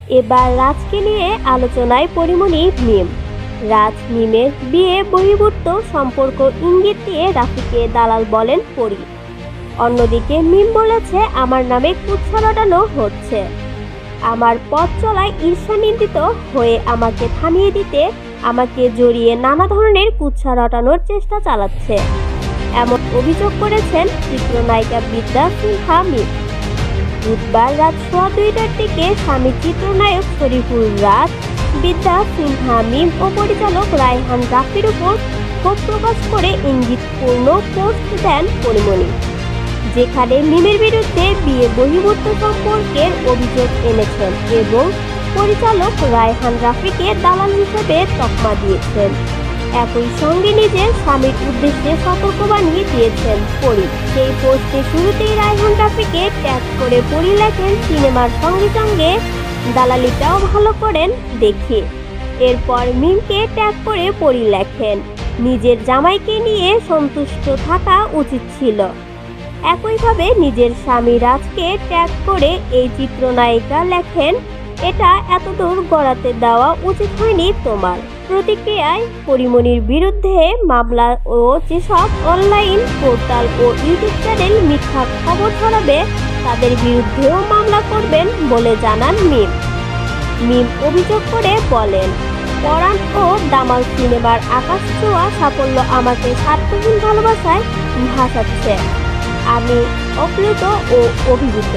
এবার রাজকে নিয়ে আলোচনায় পরিমণি মিম। রাজ মিমের বিয়ে বহির্ভূত সম্পর্ক ইঙ্গিত দিয়ে রাফিকে দালাল বলেন পরি। অন্যদিকে মিম বলেছে, আমার নামে কুৎসা রটানো হচ্ছে, আমার পথ চলায় ঈর্ষান্বিত হয়ে আমাকে থামিয়ে দিতে আমাকে জড়িয়ে নানা ধরনের কুৎসা রটানোর চেষ্টা চালাচ্ছে, এমন অভিযোগ করেছেন চিত্রনায়িকা বিদ্যা সিনহা মিম। বুধবার রাত 2:15টার দিকে স্বামী চিত্রনায়ক শরীফুল রাজ, বিদ্যা সিনহা মিম ও পরিচালক রায়হান রাফির উপর ক্ষোভ প্রকাশ করে ইঙ্গিতপূর্ণ পোস্ট দেন পরিমণি, যেখানে মিমের বিরুদ্ধে বিয়ে বহির্ভূত সম্পর্কের অভিযোগ এনেছেন এবং পরিচালক রায়হান রাফিকে দালাল হিসেবে তকমা দিয়েছেন। একই সঙ্গে নিজের স্বামীর উদ্দেশ্যে সতর্কবাণী দিয়েছেন পরি। সেই পোস্টে শুরুতেই রায়হান রাফিকে ট্যাগ করে পরি লেখেন, সিনেমার সঙ্গে সঙ্গে দালালিটাও ভালো করেন দেখি। এরপর মিমকে ট্যাগ করে পরি লেখেন, নিজের জামাইকে নিয়ে সন্তুষ্ট থাকা উচিত ছিল। একইভাবে নিজের স্বামী রাজকে ট্যাগ করে এই চিত্রনায়িকা লেখেন, এটা এতদূর গড়াতে দেওয়া উচিত হয়নি তোমার। প্রতিক্রিয়ায় পরিমণির বিরুদ্ধে মামলা ও যেসব অনলাইন পোর্টাল ও ইউটিউব চ্যানেল মিথ্যা খবর ছড়াবে তাদের বিরুদ্ধেও মামলা করবেন বলে জানান মিম। মিম অভিযোগ করে বলেন, পরাণ ও দামাল সিনেমার আকাশ ছোঁয়া সাফল্য আমাকে স্বার্থহীন ভালোবাসায় ভাসাচ্ছে। আমি অপ্লুত ও অভিভূত,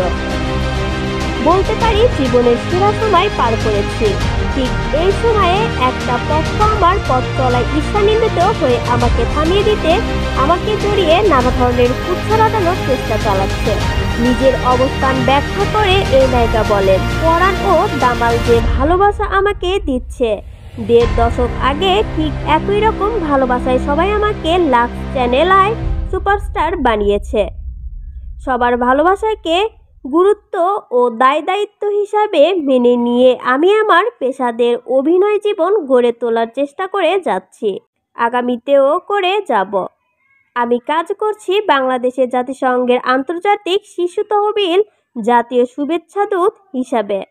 বলতে পারি জীবনের সেরা সময় পার করেছি। ঠিক এই সময়ে একটা পক্ষ আমার পথ চলায় ঈর্ষান্বিত হয়ে আমাকে থামিয়ে দিতে আমাকে জড়িয়ে নানা ধরনের কুৎসা রটানোর চেষ্টা চালাচ্ছে। নিজের অবস্থান ব্যাখ্যা করে এই নায়িকা বলেন, পরাণ ও দামাল যে ভালোবাসা আমাকে দিচ্ছে, 1.5 দশক আগে ঠিক একই রকম ভালোবাসায় সবাই আমাকে লাক্স চ্যানেলায় সুপারস্টার বানিয়েছে। সবার ভালোবাসাকে গুরুত্ব ও দায়িত্ব হিসাবে মেনে নিয়ে আমি আমার পেশাদের অভিনয় জীবন গড়ে তোলার চেষ্টা করে যাচ্ছি, আগামীতেও করে যাব। আমি কাজ করছি বাংলাদেশের জাতিসংঘের আন্তর্জাতিক শিশু তহবিল জাতীয় শুভেচ্ছা দূত হিসাবে।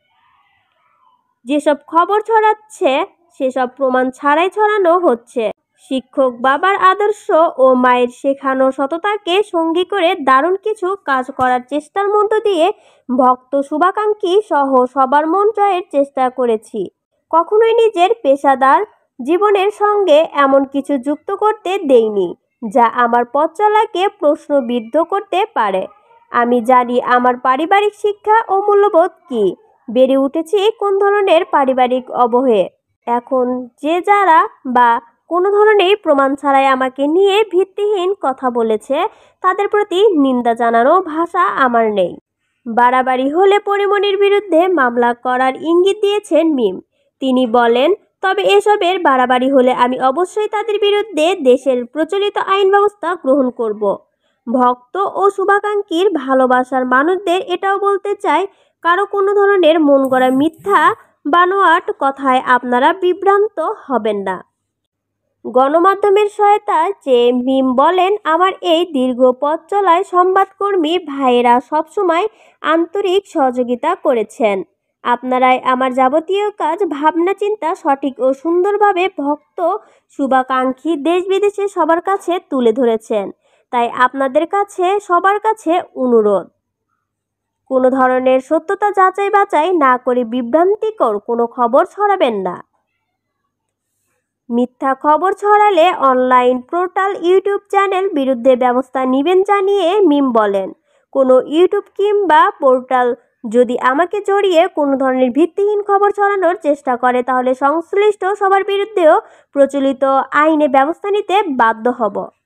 যেসব খবর ছড়াচ্ছে সেসব প্রমাণ ছাড়াই ছড়ানো হচ্ছে। শিক্ষক বাবার আদর্শ ও মায়ের শেখানো সততাকে সঙ্গী করে দারুণ কিছু কাজ করার চেষ্টার মধ্য দিয়ে ভক্ত শুভাকাঙ্ক্ষী সহ সবার মন জয়ের চেষ্টা করেছি। কখনোই নিজের পেশাদার জীবনের সঙ্গে এমন কিছু যুক্ত করতে দেইনি যা আমার পথ চলাকে প্রশ্নবিদ্ধ করতে পারে। আমি জানি আমার পারিবারিক শিক্ষা ও মূল্যবোধ কী, বেড়ে উঠেছি কোন ধরনের পারিবারিক অবহে। এখন যে যারা বা কোনো ধরনের প্রমাণ ছাড়াই আমাকে নিয়ে ভিত্তিহীন কথা বলেছে তাদের প্রতি নিন্দা জানানো ভাষা আমার নেই। বাড়াবাড়ি হলে পরিমণির বিরুদ্ধে মামলা করার ইঙ্গিত দিয়েছেন মিম। তিনি বলেন, তবে এসবের বাড়াবাড়ি হলে আমি অবশ্যই তাদের বিরুদ্ধে দেশের প্রচলিত আইন ব্যবস্থা গ্রহণ করব। ভক্ত ও শুভাকাঙ্ক্ষীর ভালোবাসার মানুষদের এটাও বলতে চাই, কারো কোনো ধরনের মন গড়া মিথ্যা বানোয়াট কথায় আপনারা বিভ্রান্ত হবেন না। গণমাধ্যমের সহায়তা চেয়ে মিম বলেন, আমার এই দীর্ঘ পথ চলায় সংবাদকর্মী ভাইয়েরা সবসময় আন্তরিক সহযোগিতা করেছেন। আপনারাই আমার যাবতীয় কাজ ভাবনা চিন্তা সঠিক ও সুন্দরভাবে ভক্ত শুভাকাঙ্ক্ষী দেশ বিদেশে সবার কাছে তুলে ধরেছেন। তাই আপনাদের কাছে সবার কাছে অনুরোধ, কোনো ধরনের সত্যতা যাচাই বাছাই না করে বিভ্রান্তিকর কোনো খবর ছড়াবেন না। মিথ্যা খবর ছড়ালে অনলাইন পোর্টাল ইউটিউব চ্যানেল বিরুদ্ধে ব্যবস্থা নেবেন জানিয়ে মিম বলেন, কোনো ইউটিউব কিংবা পোর্টাল যদি আমাকে জড়িয়ে কোনো ধরনের ভিত্তিহীন খবর ছড়ানোর চেষ্টা করে তাহলে সংশ্লিষ্ট সবার বিরুদ্ধেও প্রচলিত আইনে ব্যবস্থা নিতে বাধ্য হব।